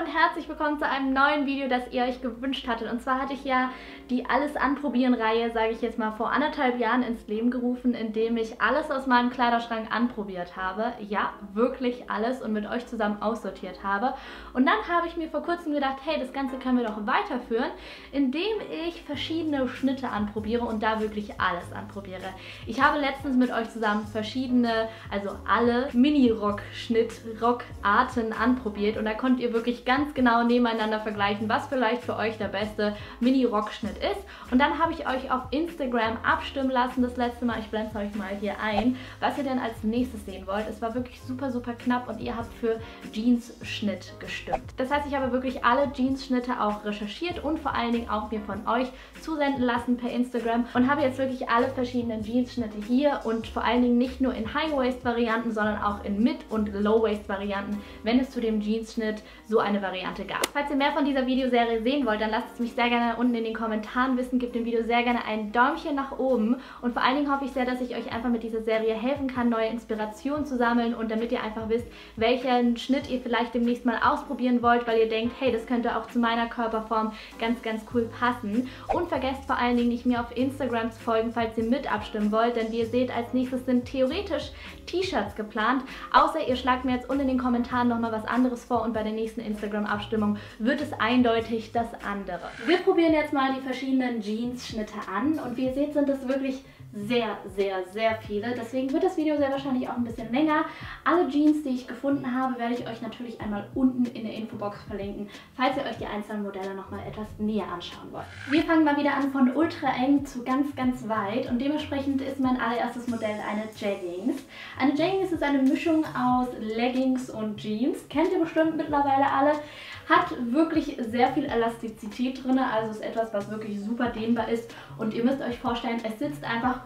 und herzlich willkommen zu einem neuen Video, das ihr euch gewünscht hattet. Und zwar hatte ich ja die Alles-Anprobieren-Reihe, sage ich jetzt mal, vor 1,5 Jahren ins Leben gerufen, indem ich alles aus meinem Kleiderschrank anprobiert habe. Ja, wirklich alles und mit euch zusammen aussortiert habe. Und dann habe ich mir vor kurzem gedacht, hey, das Ganze können wir doch weiterführen, indem ich verschiedene Schnitte anprobiere und da wirklich alles anprobiere. Ich habe letztens mit euch zusammen verschiedene, also alle Mini-Rock-Schnitt-Rock-Arten anprobiert und da könnt ihr wirklich ganz genau nebeneinander vergleichen, was vielleicht für euch der beste Mini-Rock-Schnitt ist. Und dann habe ich euch auf Instagram abstimmen lassen, das letzte Mal, ich blende es euch mal hier ein, was ihr denn als nächstes sehen wollt. Es war wirklich super, super knapp und ihr habt für Jeans-Schnitt gestimmt. Das heißt, ich habe wirklich alle Jeans-Schnitte auch recherchiert und vor allen Dingen auch mir von euch zusenden lassen per Instagram und habe jetzt wirklich alle verschiedenen Jeans-Schnitte hier und vor allen Dingen nicht nur in High-Waist-Varianten, sondern auch in Mid- und Low-Waist-Varianten, wenn es zu dem Jeans-Schnitt so eine Variante gab. Falls ihr mehr von dieser Videoserie sehen wollt, dann lasst es mich sehr gerne unten in den Kommentaren wissen. Gebt dem Video sehr gerne ein Däumchen nach oben und vor allen Dingen hoffe ich sehr, dass ich euch einfach mit dieser Serie helfen kann, neue Inspirationen zu sammeln und damit ihr einfach wisst, welchen Schnitt ihr vielleicht demnächst mal ausprobieren wollt, weil ihr denkt, hey, das könnte auch zu meiner Körperform ganz, ganz cool passen. Und vergesst vor allen Dingen nicht, mir auf Instagram zu folgen, falls ihr mit abstimmen wollt, denn wie ihr seht, als nächstes sind theoretisch T-Shirts geplant, außer ihr schlagt mir jetzt unten in den Kommentaren nochmal was anderes vor und bei der nächsten Instagram-Abstimmung wird es eindeutig das andere. Wir probieren jetzt mal die verschiedenen Jeans-Schnitte an und wie ihr seht, sind es wirklich sehr, sehr, sehr viele. Deswegen wird das Video sehr wahrscheinlich auch ein bisschen länger. Alle Jeans, die ich gefunden habe, werde ich euch natürlich einmal unten in der Infobox verlinken, falls ihr euch die einzelnen Modelle nochmal etwas näher anschauen wollt. Wir fangen mal wieder an von ultra eng zu ganz, ganz weit und dementsprechend ist mein allererstes Modell eine Jeggings. Eine Jeggings ist eine Mischung aus Leggings und Jeans. Kennt ihr bestimmt mittlerweile alle. Hat wirklich sehr viel Elastizität drin, also ist etwas, was wirklich super dehnbar ist und ihr müsst euch vorstellen, es sitzt einfach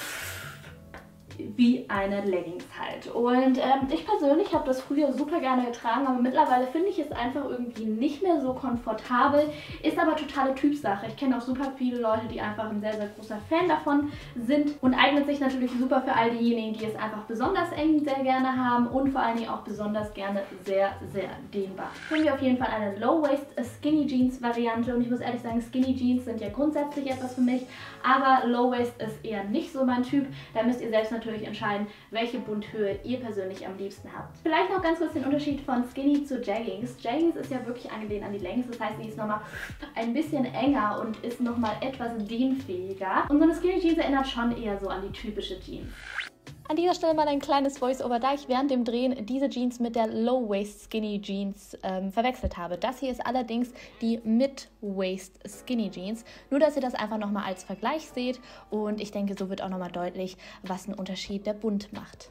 wie eine Leggings halt. Und ich persönlich habe das früher super gerne getragen, aber mittlerweile finde ich es einfach irgendwie nicht mehr so komfortabel. Ist aber totale Typsache. Ich kenne auch super viele Leute, die einfach ein sehr, sehr großer Fan davon sind und eignet sich natürlich super für all diejenigen, die es einfach besonders eng sehr gerne haben und vor allen Dingen auch besonders gerne sehr, sehr dehnbar. Hier haben wir auf jeden Fall eine Low-Waist Skinny Jeans Variante und ich muss ehrlich sagen, Skinny Jeans sind ja grundsätzlich etwas für mich, aber Low-Waist ist eher nicht so mein Typ. Da müsst ihr selbst natürlich entscheiden, welche Bundhöhe ihr persönlich am liebsten habt. Vielleicht noch ganz kurz den Unterschied von Skinny zu Jeggings. Jeggings ist ja wirklich angelehnt an die Leggings, das heißt, die ist nochmal ein bisschen enger und ist nochmal etwas dehnfähiger. Und so eine Skinny Jeans erinnert schon eher so an die typische Jeans. An dieser Stelle mal ein kleines Voice-Over, da ich während dem Drehen diese Jeans mit der Low-Waist Skinny Jeans verwechselt habe. Das hier ist allerdings die Mid-Waist Skinny Jeans. Nur, dass ihr das einfach nochmal als Vergleich seht und ich denke, so wird auch nochmal deutlich, was einen Unterschied der Bund macht.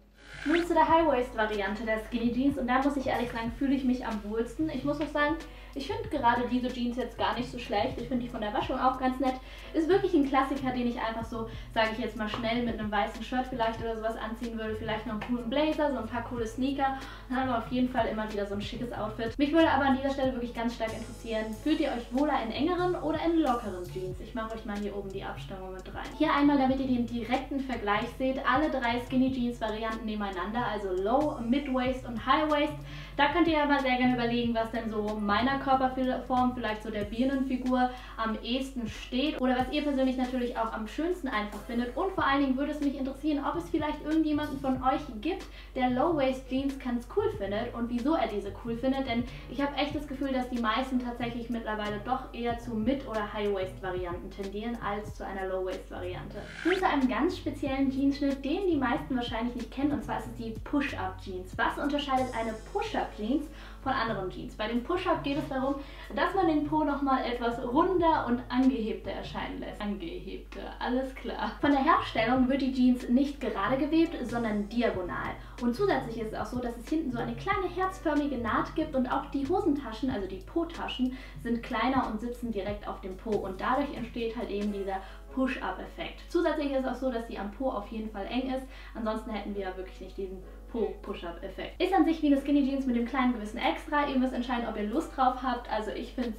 Nun zu der High-Waist-Variante der Skinny Jeans und da muss ich ehrlich sagen, fühle ich mich am wohlsten. Ich muss auch sagen, ich finde gerade diese Jeans jetzt gar nicht so schlecht. Ich finde die von der Waschung auch ganz nett. Ist wirklich ein Klassiker, den ich einfach so, sage ich jetzt mal schnell, mit einem weißen Shirt vielleicht oder sowas anziehen würde. Vielleicht noch einen coolen Blazer, so ein paar coole Sneaker. Dann haben wir auf jeden Fall immer wieder so ein schickes Outfit. Mich würde aber an dieser Stelle wirklich ganz stark interessieren, fühlt ihr euch wohler in engeren oder in lockeren Jeans? Ich mache euch mal hier oben die Abstimmung mit rein. Hier einmal, damit ihr den direkten Vergleich seht, alle 3 Skinny Jeans Varianten nebeneinander, also Low, Mid-Waist und High-Waist. Da könnt ihr aber sehr gerne überlegen, was denn so meiner Körperform, vielleicht so der Birnenfigur, am ehesten steht oder was ihr persönlich natürlich auch am schönsten einfach findet. Und vor allen Dingen würde es mich interessieren, ob es vielleicht irgendjemanden von euch gibt, der Low-Waist-Jeans ganz cool findet und wieso er diese cool findet, denn ich habe echt das Gefühl, dass die meisten tatsächlich mittlerweile doch eher zu Mid- oder High-Waist-Varianten tendieren als zu einer Low-Waist-Variante. Nun zu einem ganz speziellen Jeansschnitt, den die meisten wahrscheinlich nicht kennen, und zwar ist es die Push-Up-Jeans. Was unterscheidet eine Push-Up-Jeans von anderen Jeans? Bei dem Push-Up geht es darum, dass man den Po nochmal etwas runder und angehebter erscheinen lässt. Angehebter, alles klar. Von der Herstellung wird die Jeans nicht gerade gewebt, sondern diagonal. Und zusätzlich ist es auch so, dass es hinten so eine kleine herzförmige Naht gibt und auch die Hosentaschen, also die Po-Taschen, sind kleiner und sitzen direkt auf dem Po und dadurch entsteht halt eben dieser Push-Up-Effekt. Zusätzlich ist es auch so, dass die am Po auf jeden Fall eng ist, ansonsten hätten wir wirklich nicht diesen Po-Push-Up-Effekt. Ist an sich wie eine Skinny Jeans mit dem kleinen gewissen Extra. Ihr müsst entscheiden, ob ihr Lust drauf habt. Also ich finde es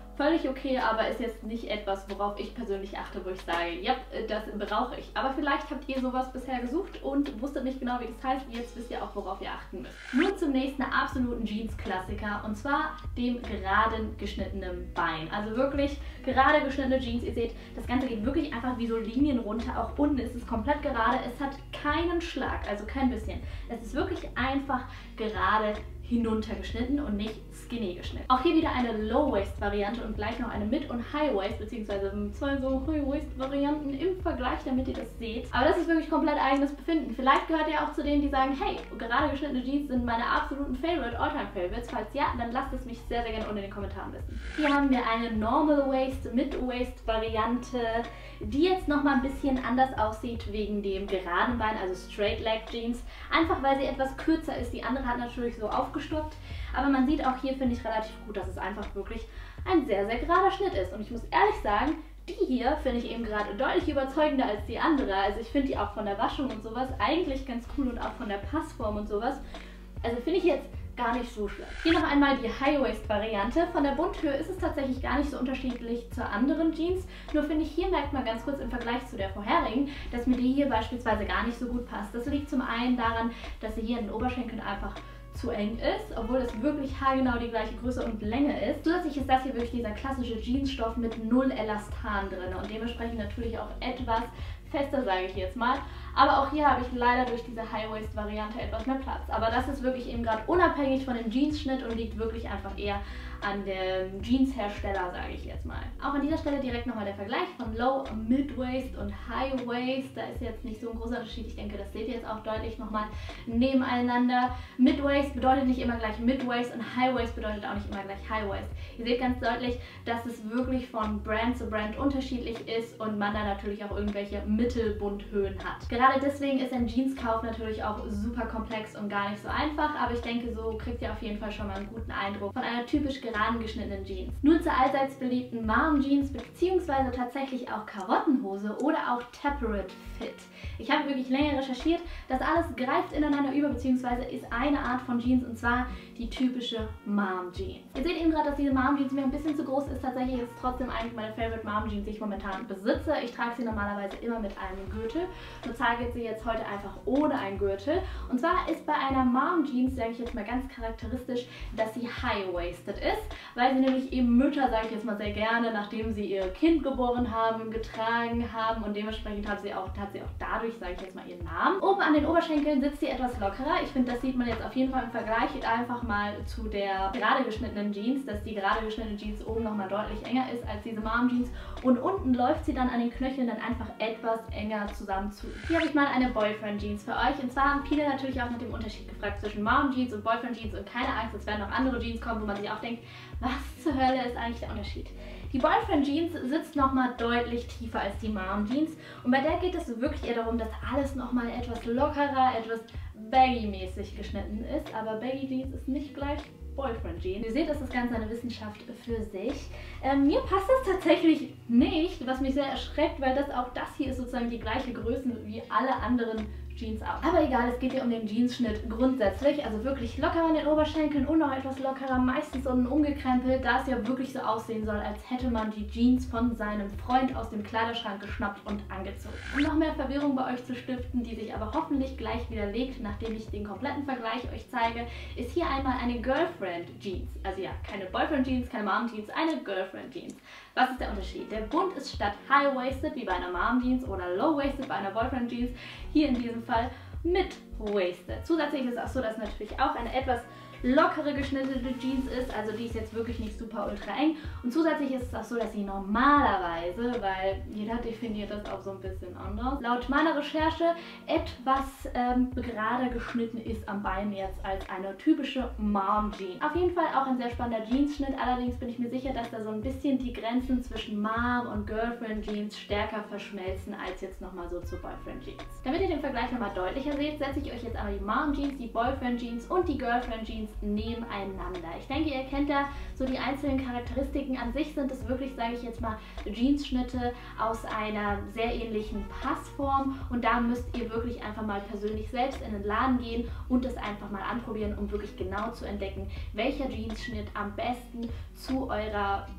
völlig okay, aber ist jetzt nicht etwas, worauf ich persönlich achte, wo ich sage, ja, das brauche ich. Aber vielleicht habt ihr sowas bisher gesucht und wusstet nicht genau, wie das heißt. Jetzt wisst ihr auch, worauf ihr achten müsst. Nun zum nächsten absoluten Jeans-Klassiker und zwar dem geraden geschnittenen Bein. Also wirklich gerade geschnittene Jeans. Ihr seht, das Ganze geht wirklich einfach wie so Linien runter. Auch unten ist es komplett gerade. Es hat keinen Schlag, also kein bisschen. Es ist wirklich einfach gerade hinuntergeschnitten und nicht skinny geschnitten. Auch hier wieder eine Low-Waist-Variante und gleich noch eine Mid- und High-Waist, beziehungsweise zwei so High-Waist-Varianten im Vergleich, damit ihr das seht. Aber das ist wirklich komplett eigenes Befinden. Vielleicht gehört ihr auch zu denen, die sagen, hey, gerade geschnittene Jeans sind meine absoluten All-Time-Favorites. Falls ja, dann lasst es mich sehr, sehr gerne unten in den Kommentaren wissen. Hier haben wir eine Normal-Waist, Mid-Waist-Variante, die jetzt nochmal ein bisschen anders aussieht wegen dem geraden Bein, also Straight-Leg-Jeans. Einfach weil sie etwas kürzer ist. Die andere hat natürlich so aufgestockt. Aber man sieht auch hier, finde ich, relativ gut, dass es einfach wirklich ein sehr, sehr gerader Schnitt ist. Und ich muss ehrlich sagen, die hier finde ich eben gerade deutlich überzeugender als die andere. Also ich finde die auch von der Waschung und sowas eigentlich ganz cool und auch von der Passform und sowas. Also finde ich jetzt gar nicht so schlecht. Hier noch einmal die High-Waist-Variante. Von der Bundhöhe ist es tatsächlich gar nicht so unterschiedlich zur anderen Jeans. Nur finde ich, hier merkt man ganz kurz im Vergleich zu der vorherigen, dass mir die hier beispielsweise gar nicht so gut passt. Das liegt zum einen daran, dass sie hier in den Oberschenkeln einfach zu eng ist, obwohl es wirklich haargenau die gleiche Größe und Länge ist. Zusätzlich ist das hier wirklich dieser klassische Jeansstoff mit null Elastan drin und dementsprechend natürlich auch etwas fester, sage ich jetzt mal. Aber auch hier habe ich leider durch diese High-Waist-Variante etwas mehr Platz. Aber das ist wirklich eben gerade unabhängig von dem Jeansschnitt und liegt wirklich einfach eher an dem Jeanshersteller, sage ich jetzt mal. Auch an dieser Stelle direkt nochmal der Vergleich von Low, Mid-Waist und High-Waist. Da ist jetzt nicht so ein großer Unterschied. Ich denke, das seht ihr jetzt auch deutlich nochmal nebeneinander. Mid-Waist bedeutet nicht immer gleich Mid-Waist und High-Waist bedeutet auch nicht immer gleich High-Waist. Ihr seht ganz deutlich, dass es wirklich von Brand zu Brand unterschiedlich ist und man da natürlich auch irgendwelche Mittelbundhöhen hat. Gerade deswegen ist ein Jeanskauf natürlich auch super komplex und gar nicht so einfach, aber ich denke, so kriegt ihr auf jeden Fall schon mal einen guten Eindruck von einer typisch geraden geschnittenen Jeans. Nun zur allseits beliebten Mom-Jeans beziehungsweise tatsächlich auch Karottenhose oder auch Tapered Fit. Ich habe wirklich länger recherchiert, das alles greift ineinander über beziehungsweise ist eine Art von Jeans und zwar die typische Mom-Jeans. Ihr seht eben gerade, dass diese Mom-Jeans mir ein bisschen zu groß ist. Tatsächlich ist es trotzdem eigentlich meine Favorite Mom-Jeans, die ich momentan besitze. Ich trage sie normalerweise immer mit einem Gürtel. Nur trage sie jetzt heute einfach ohne einen Gürtel. Und zwar ist bei einer Mom-Jeans, sage ich jetzt mal ganz charakteristisch, dass sie high-waisted ist, weil sie nämlich eben Mütter, sage ich jetzt mal sehr gerne, nachdem sie ihr Kind geboren haben, getragen haben und dementsprechend hat sie auch dadurch, sage ich jetzt mal, ihren Namen. Oben an den Oberschenkeln sitzt sie etwas lockerer. Ich finde, das sieht man jetzt auf jeden Fall im Vergleich einfach mal zu der gerade geschnittenen Jeans, dass die gerade geschnittene Jeans oben nochmal deutlich enger ist als diese Mom-Jeans und unten läuft sie dann an den Knöcheln dann einfach etwas enger zusammen zu. Hier habe ich mal eine Boyfriend-Jeans für euch und zwar haben viele natürlich auch nach dem Unterschied gefragt zwischen Mom-Jeans und Boyfriend-Jeans und keine Angst, es werden noch andere Jeans kommen, wo man sich auch denkt, was zur Hölle ist eigentlich der Unterschied? Die Boyfriend-Jeans sitzt nochmal deutlich tiefer als die Mom-Jeans und bei der geht es wirklich eher darum, dass alles nochmal etwas lockerer, etwas baggy-mäßig geschnitten ist, aber Baggy-Jeans ist nicht gleich Boyfriend-Jeans. Ihr seht, das ist ganz eine Wissenschaft für sich. Mir passt das tatsächlich nicht, was mich sehr erschreckt, weil das hier ist sozusagen die gleiche Größe wie alle anderen Jeans auch. Aber egal, es geht hier um den Jeansschnitt grundsätzlich, also wirklich locker an den Oberschenkeln und noch etwas lockerer, meistens unten umgekrempelt, da es ja wirklich so aussehen soll, als hätte man die Jeans von seinem Freund aus dem Kleiderschrank geschnappt und angezogen. Um noch mehr Verwirrung bei euch zu stiften, die sich aber hoffentlich gleich widerlegt, nachdem ich den kompletten Vergleich euch zeige, ist hier einmal eine Girlfriend Jeans. Also ja, keine Boyfriend Jeans, keine Mom Jeans, eine Girlfriend Jeans. Was ist der Unterschied? Der Bund ist statt High-Waisted wie bei einer Mom Jeans oder Low-Waisted bei einer Boyfriend Jeans hier in diesem Fall Mid-Waisted. Zusätzlich ist es auch so, dass natürlich auch eine etwas lockere geschnittene Jeans ist, also die ist jetzt wirklich nicht super ultra eng und zusätzlich ist es auch so, dass sie normalerweise, weil jeder definiert das auch so ein bisschen anders, laut meiner Recherche etwas gerade geschnitten ist am Bein jetzt als eine typische Mom-Jeans. Auf jeden Fall auch ein sehr spannender Jeansschnitt, allerdings bin ich mir sicher, dass da so ein bisschen die Grenzen zwischen Mom und Girlfriend Jeans stärker verschmelzen als jetzt nochmal so zu Boyfriend Jeans. Damit ihr den Vergleich nochmal deutlicher seht, setze ich euch jetzt einmal die Mom Jeans, die Boyfriend Jeans und die Girlfriend Jeans nebeneinander. Ich denke, ihr kennt da so die einzelnen Charakteristiken. An sich sind es wirklich, sage ich jetzt mal, Jeansschnitte aus einer sehr ähnlichen Passform und da müsst ihr wirklich einfach mal persönlich selbst in den Laden gehen und das einfach mal anprobieren, um wirklich genau zu entdecken, welcher Jeansschnitt am besten zu eurer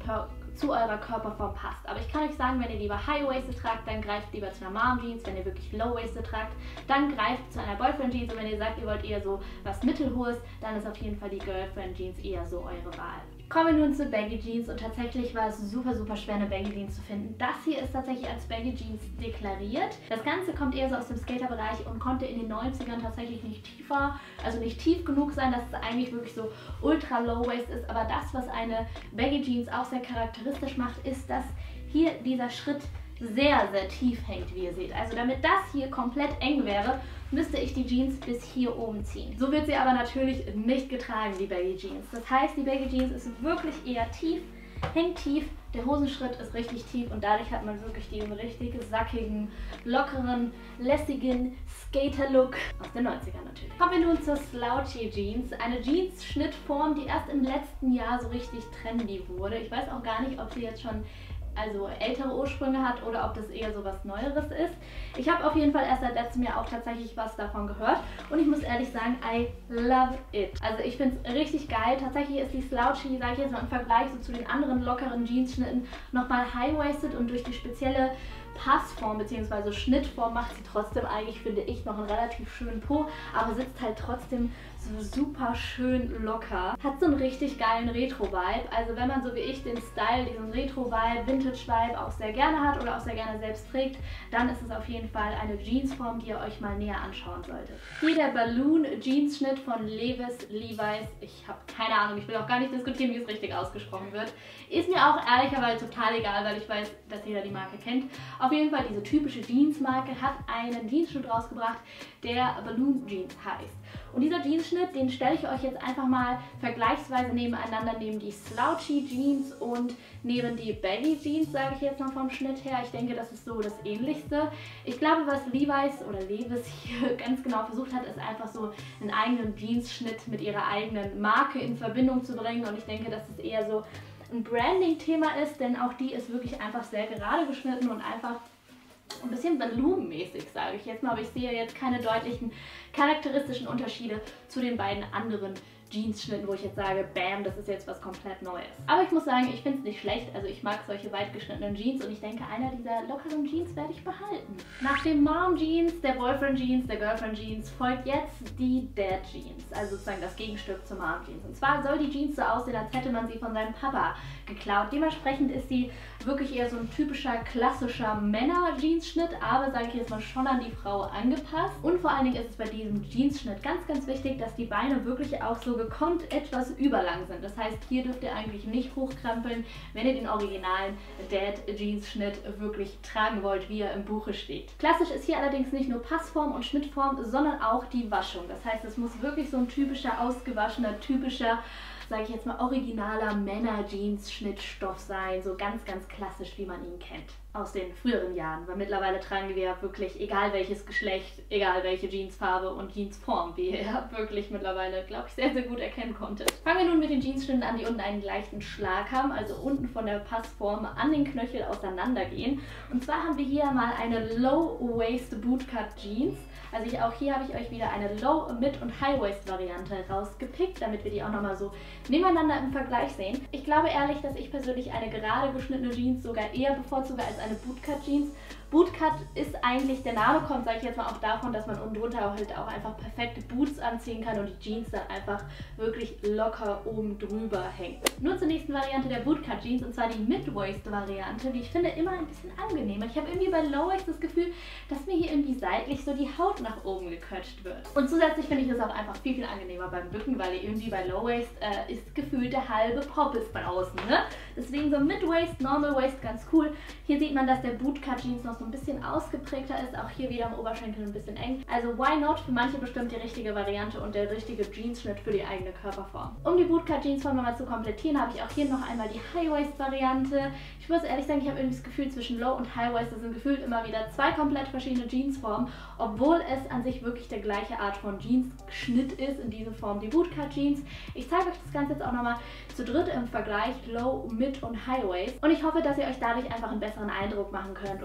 zu eurer Körperform passt. Aber ich kann euch sagen, wenn ihr lieber High-Waisted tragt, dann greift lieber zu einer Mom-Jeans. Wenn ihr wirklich Low-Waisted tragt, dann greift zu einer Boyfriend-Jeans. Und wenn ihr sagt, ihr wollt eher so was Mittelhohes, dann ist auf jeden Fall die Girlfriend-Jeans eher so eure Wahl. Kommen wir nun zu Baggy Jeans und tatsächlich war es super, super schwer, eine Baggy Jeans zu finden. Das hier ist tatsächlich als Baggy Jeans deklariert. Das Ganze kommt eher so aus dem Skaterbereich und konnte in den 90ern tatsächlich nicht tiefer, also nicht tief genug sein, dass es eigentlich wirklich so ultra low waist ist. Aber das, was eine Baggy Jeans auch sehr charakteristisch macht, ist, dass hier dieser Schritt sehr, sehr tief hängt, wie ihr seht. Also damit das hier komplett eng wäre, müsste ich die Jeans bis hier oben ziehen. So wird sie aber natürlich nicht getragen, die Baggy Jeans. Das heißt, die Baggy Jeans ist wirklich eher tief, hängt tief, der Hosenschritt ist richtig tief und dadurch hat man wirklich diesen richtig sackigen, lockeren, lässigen Skater-Look aus den 90ern natürlich. Kommen wir nun zur Slouchy Jeans. Eine Jeans-Schnittform, die erst im letzten Jahr so richtig trendy wurde. Ich weiß auch gar nicht, ob sie jetzt schon ältere Ursprünge hat oder ob das eher so was Neueres ist. Ich habe auf jeden Fall erst seit letztem Jahr auch tatsächlich was davon gehört und ich muss ehrlich sagen, I love it. Also ich finde es richtig geil. Tatsächlich ist die Slouchy, sage ich jetzt mal im Vergleich so zu den anderen lockeren Jeansschnitten, nochmal high-waisted und durch die spezielle Passform bzw. Schnittform macht sie trotzdem eigentlich, finde ich, noch einen relativ schönen Po, aber sitzt halt trotzdem so super schön locker. Hat so einen richtig geilen Retro-Vibe. Also wenn man so wie ich den Style, diesen Retro-Vibe, Vintage-Vibe auch sehr gerne hat oder auch sehr gerne selbst trägt, dann ist es auf jeden Fall eine Jeansform, die ihr euch mal näher anschauen solltet. Hier der Balloon-Jeansschnitt von Levi's. Ich habe keine Ahnung, ich will auch gar nicht diskutieren, wie es richtig ausgesprochen wird. Ist mir auch ehrlicherweise total egal, weil ich weiß, dass jeder die Marke kennt. Auf jeden Fall, diese typische Jeans-Marke hat einen Jeansschnitt rausgebracht, der Balloon Jeans heißt. Und dieser Jeansschnitt, den stelle ich euch jetzt einfach mal vergleichsweise nebeneinander, neben die Slouchy Jeans und neben die Baggy Jeans, sage ich jetzt mal vom Schnitt her. Ich denke, das ist so das Ähnlichste. Ich glaube, was Levi's oder Levi's hier ganz genau versucht hat, ist einfach so einen eigenen Jeansschnitt mit ihrer eigenen Marke in Verbindung zu bringen. Und ich denke, dass es eher so ein Branding-Thema ist, denn auch die ist wirklich einfach sehr gerade geschnitten und einfach ein bisschen volumenmäßig, sage ich jetzt mal, aber ich sehe jetzt keine deutlichen charakteristischen Unterschiede zu den beiden anderen Jeansschnitten, wo ich jetzt sage, bam, das ist jetzt was komplett Neues. Aber ich muss sagen, ich finde es nicht schlecht. Also ich mag solche weit geschnittenen Jeans und ich denke, einer dieser lockeren Jeans werde ich behalten. Nach dem Mom Jeans, der Boyfriend Jeans, der Girlfriend Jeans folgt jetzt die Dad Jeans, also sozusagen das Gegenstück zur Mom Jeans. Und zwar soll die Jeans so aussehen, als hätte man sie von seinem Papa geklaut. Dementsprechend ist sie wirklich eher so ein typischer, klassischer Männer-Jeansschnitt, aber sage ich jetzt mal schon an die Frau angepasst. Und vor allen Dingen ist es bei diesem Jeansschnitt ganz, ganz wichtig, dass die Beine wirklich auch so gekonnt etwas überlang sind. Das heißt, hier dürft ihr eigentlich nicht hochkrempeln, wenn ihr den originalen Dad-Jeans-Schnitt wirklich tragen wollt, wie er im Buche steht. Klassisch ist hier allerdings nicht nur Passform und Schnittform, sondern auch die Waschung. Das heißt, es muss wirklich so ein typischer, ausgewaschener, typischer, sage ich jetzt mal, originaler Männer-Jeans-Schnittstoff sein. So ganz, ganz klassisch, wie man ihn kennt aus den früheren Jahren. Weil mittlerweile tragen wir ja wirklich, egal welches Geschlecht, egal welche Jeansfarbe und Jeansform, wie ihr wirklich mittlerweile, glaube ich, sehr, sehr gut erkennen konntet. Fangen wir nun mit den Jeansschnitten an, die unten einen leichten Schlag haben, also unten von der Passform an den Knöchel auseinandergehen. Und zwar haben wir hier mal eine Low-Waist Bootcut Jeans. Also auch hier habe ich euch wieder eine Low-, Mid- und High-Waist-Variante rausgepickt, damit wir die auch nochmal so nebeneinander im Vergleich sehen. Ich glaube ehrlich, dass ich persönlich eine gerade geschnittene Jeans sogar eher bevorzuge als eine Bootcut-Jeans. Bootcut ist eigentlich, der Name kommt, sage ich jetzt mal, auch davon, dass man unten drunter halt auch einfach perfekte Boots anziehen kann und die Jeans dann einfach wirklich locker oben drüber hängt. Nun zur nächsten Variante der Bootcut Jeans, und zwar die Mid-Waist-Variante, die ich finde immer ein bisschen angenehmer. Ich habe irgendwie bei Low-Waist das Gefühl, dass mir hier irgendwie seitlich so die Haut nach oben gequetscht wird. Und zusätzlich finde ich das auch einfach viel, viel angenehmer beim Bücken, weil irgendwie bei Low-Waist ist gefühlt der halbe Poppes draußen, ne? Deswegen so Mid-Waist, Normal-Waist ganz cool. Hier sieht man, dass der Bootcut Jeans noch so ein bisschen ausgeprägter ist, auch hier wieder am Oberschenkel ein bisschen eng. Also why not? Für manche bestimmt die richtige Variante und der richtige Jeansschnitt für die eigene Körperform. Um die Bootcut Jeansform nochmal zu komplettieren, habe ich auch hier noch einmal die High-Waist-Variante. Ich muss ehrlich sagen, ich habe irgendwie das Gefühl, zwischen Low und High-Waist, das sind gefühlt immer wieder zwei komplett verschiedene Jeansformen, obwohl es an sich wirklich der gleiche Art von Jeansschnitt ist, in dieser Form die Bootcut Jeans. Ich zeige euch das Ganze jetzt auch nochmal zu dritt im Vergleich Low, Mid und High-Waist und ich hoffe, dass ihr euch dadurch einfach einen besseren Eindruck machen könnt und dadurch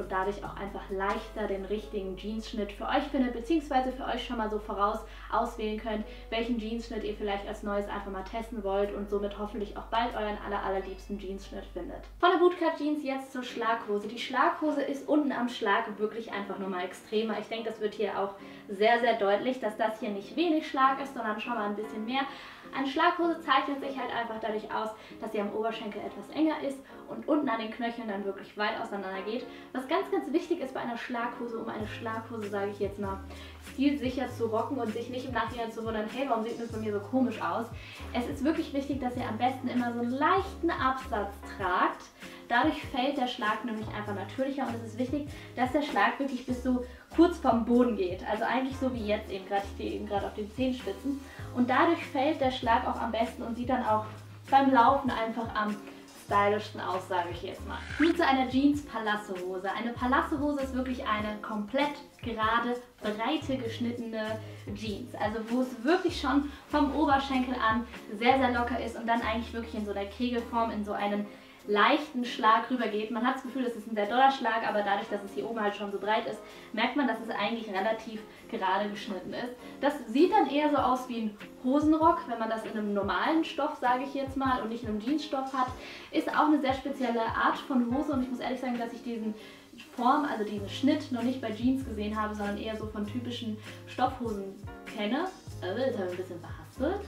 auch einfach leichter den richtigen Jeansschnitt für euch findet, beziehungsweise für euch schon mal so voraus auswählen könnt, welchen Jeansschnitt ihr vielleicht als neues einfach mal testen wollt und somit hoffentlich auch bald euren allerliebsten Jeansschnitt findet. Von der Bootcut Jeans jetzt zur Schlaghose. Die Schlaghose ist unten am Schlag wirklich einfach nur mal extremer. Ich denke, das wird hier auch sehr deutlich, dass das hier nicht wenig Schlag ist, sondern schon mal ein bisschen mehr. Eine Schlaghose zeichnet sich halt einfach dadurch aus, dass sie am Oberschenkel etwas enger ist und unten an den Knöcheln dann wirklich weit auseinander geht. Was ganz wichtig ist bei einer Schlaghose, um eine Schlaghose, sage ich jetzt mal, stilsicher zu rocken und sich nicht im Nachhinein zu wundern, hey, warum sieht das bei mir so komisch aus? Es ist wirklich wichtig, dass ihr am besten immer so einen leichten Absatz tragt. Dadurch fällt der Schlag nämlich einfach natürlicher und es ist wichtig, dass der Schlag wirklich bis so kurz vom Boden geht. Also eigentlich so wie jetzt eben gerade, ich stehe eben gerade auf den Zehenspitzen. Und dadurch fällt der Schlag auch am besten und sieht dann auch beim Laufen einfach am stylischsten aus, sage ich jetzt mal. Nun zu einer Jeans-Palazzo-Hose. Eine Palazzo-Hose ist wirklich eine komplett gerade, breite geschnittene Jeans. Also wo es wirklich schon vom Oberschenkel an sehr locker ist und dann eigentlich wirklich in so einer Kegelform, in so einen leichten Schlag rüber geht. Man hat das Gefühl, das ist ein sehr doller Schlag, aber dadurch, dass es hier oben halt schon so breit ist, merkt man, dass es eigentlich relativ gerade geschnitten ist. Das sieht dann eher so aus wie ein Hosenrock, wenn man das in einem normalen Stoff, sage ich jetzt mal, und nicht in einem Jeansstoff hat. Ist auch eine sehr spezielle Art von Hose und ich muss ehrlich sagen, dass ich diesen Form, also diesen Schnitt noch nicht bei Jeans gesehen habe, sondern eher so von typischen Stoffhosen kenne. Das habe ich ein bisschen verhaspelt.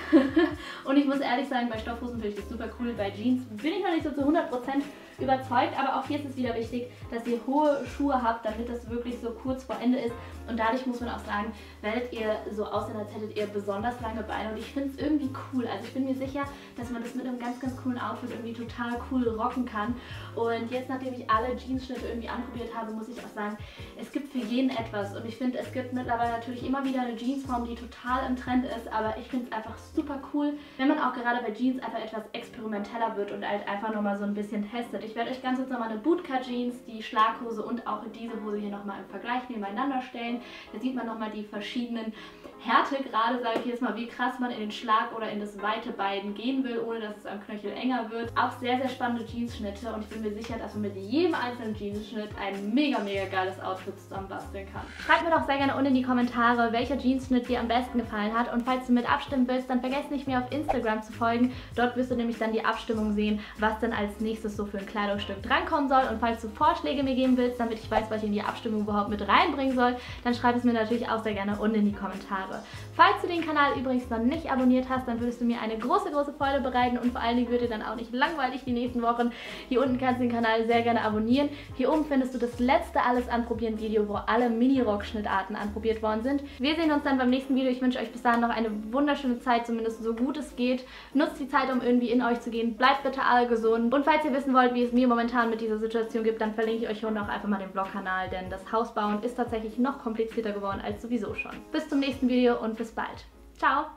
Und ich muss ehrlich sagen, bei Stoffhosen finde ich das super cool. Bei Jeans bin ich noch nicht so zu 100% überzeugt, aber auch hier ist es wieder wichtig, dass ihr hohe Schuhe habt, damit das wirklich so kurz vor Ende ist. Und dadurch muss man auch sagen, werdet ihr so aussehen, als hättet ihr besonders lange Beine. Und ich finde es irgendwie cool. Also ich bin mir sicher, dass man das mit einem ganz coolen Outfit irgendwie total cool rocken kann. Und jetzt, nachdem ich alle Jeansschnitte irgendwie anprobiert habe, muss ich auch sagen, es gibt für jeden etwas. Und ich finde, es gibt mittlerweile natürlich immer wieder eine Jeansform, die total im Trend ist. Aber ich finde es einfach super cool, wenn man auch gerade bei Jeans einfach etwas experimenteller wird und halt einfach nochmal so ein bisschen testet. Ich werde euch ganz kurz nochmal eine Bootcut Jeans, die Schlaghose und auch diese Hose hier nochmal im Vergleich nebeneinander stellen. Da sieht man nochmal die verschiedenen Härtegrade, sage ich jetzt mal, wie krass man in den Schlag oder in das weite Bein gehen will, ohne dass es am Knöchel enger wird. Auch sehr spannende Jeansschnitte und ich bin mir sicher, dass man mit jedem einzelnen Jeansschnitt ein mega geiles Outfit zusammen basteln kann. Schreibt mir doch sehr gerne unten in die Kommentare, welcher Jeansschnitt dir am besten gefallen hat und falls du mit abstimmen willst, dann vergesst nicht, mir auf Instagram zu folgen. Dort wirst du nämlich dann die Abstimmung sehen, was dann als nächstes so für ein Kleidungsstück drankommen soll und falls du Vorschläge mir geben willst, damit ich weiß, was ich in die Abstimmung überhaupt mit reinbringen soll, dann schreib es mir natürlich auch sehr gerne unten in die Kommentare. Falls du den Kanal übrigens noch nicht abonniert hast, dann würdest du mir eine große Freude bereiten und vor allen Dingen wird dir dann auch nicht langweilig die nächsten Wochen. Hier unten kannst du den Kanal sehr gerne abonnieren. Hier oben findest du das letzte Alles anprobieren Video, wo alle Mini-Rock-Schnitarten anprobiert worden sind. Wir sehen uns dann beim nächsten Video. Ich wünsche euch bis dahin noch eine wunderschöne Zeit, zumindest so gut es geht. Nutzt die Zeit, um irgendwie in euch zu gehen. Bleibt bitte alle gesund. Und falls ihr wissen wollt, wie es mir momentan mit dieser Situation gibt, dann verlinke ich euch hier unten auch einfach mal den Vlog-Kanal, denn das Hausbauen ist tatsächlich noch komplizierter geworden als sowieso schon. Bis zum nächsten Video und bis bald. Ciao!